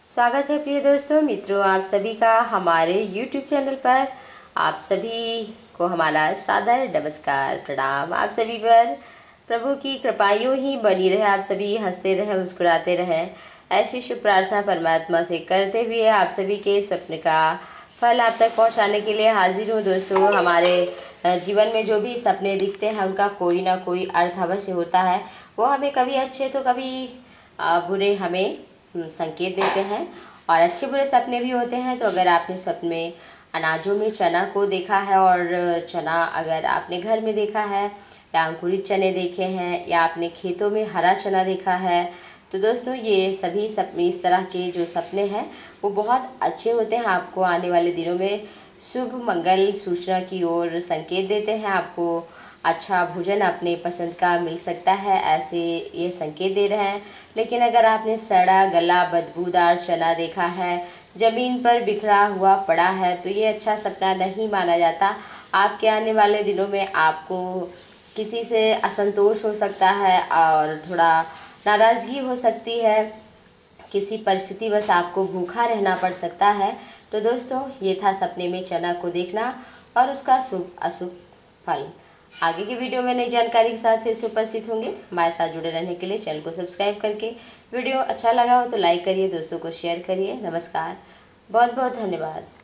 स्वागत है प्रिय दोस्तों मित्रों, आप सभी का हमारे YouTube चैनल पर। आप सभी को हमारा सादर नमस्कार प्रणाम। आप सभी पर प्रभु की कृपा यूं ही बनी रहे, आप सभी हंसते रहे, मुस्कुराते रहे, ऐसी शुभ प्रार्थना परमात्मा से करते हुए आप सभी के स्वप्न का फल आप तक पहुंचाने के लिए हाजिर हूँ। दोस्तों, हमारे जीवन में जो भी सपने दिखते हैं उनका कोई ना कोई अर्थ अवश्य होता है। वो हमें कभी अच्छे तो कभी बुरे हमें संकेत देते हैं, और अच्छे बुरे सपने भी होते हैं। तो अगर आपने सपने में अनाजों में चना को देखा है, और चना अगर आपने घर में देखा है, या अंकुरित चने देखे हैं, या आपने खेतों में हरा चना देखा है, तो दोस्तों ये सभी सपने, इस तरह के जो सपने हैं वो बहुत अच्छे होते हैं। आपको आने वाले दिनों में शुभ मंगल सूचना की ओर संकेत देते हैं। आपको अच्छा भोजन अपने पसंद का मिल सकता है, ऐसे ये संकेत दे रहे हैं। लेकिन अगर आपने सड़ा गला बदबूदार चना देखा है, ज़मीन पर बिखरा हुआ पड़ा है, तो ये अच्छा सपना नहीं माना जाता। आपके आने वाले दिनों में आपको किसी से असंतोष हो सकता है, और थोड़ा नाराज़गी हो सकती है, किसी परिस्थिति बस आपको भूखा रहना पड़ सकता है। तो दोस्तों, ये था सपने में चना को देखना और उसका शुभ अशुभ फल। आगे की वीडियो में नई जानकारी के साथ फिर से उपस्थित होंगे। हमारे साथ जुड़े रहने के लिए चैनल को सब्सक्राइब करके, वीडियो अच्छा लगा हो तो लाइक करिए, दोस्तों को शेयर करिए। नमस्कार, बहुत बहुत धन्यवाद।